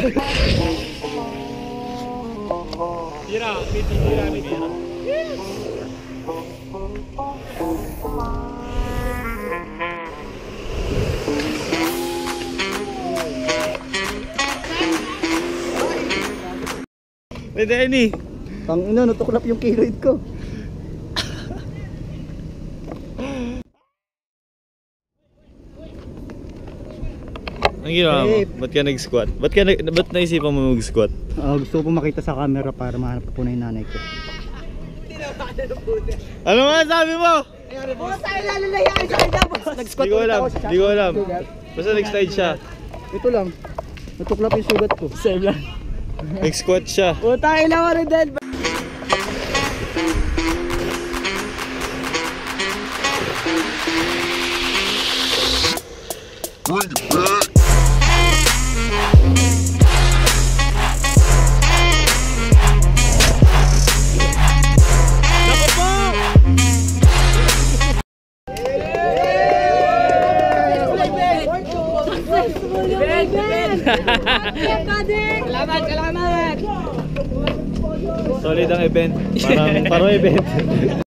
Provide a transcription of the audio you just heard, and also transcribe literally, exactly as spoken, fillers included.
Tira, tira, tira. Pwede ini. Tang ina, natuklap yung keloid ko. Ang ginawa mo? Ba't ka nag-squat? Ba't ka nag ba't naisipan mo mag-squat? Uh, gusto ko makita sa camera para mahanap ko na yung nanay ko. Ano nga sabi mo? Boss, ay lalalayan sa kanya, boss. Nag-squat Di ko alam, di ko alam. Basta nag-slide siya. Ito lang. Natuklap yung sugat ko. Same lang. Nag-squat siya. Puta, ilang mo rin din. Salamat, salamat. Solid ang event. Parang parang event.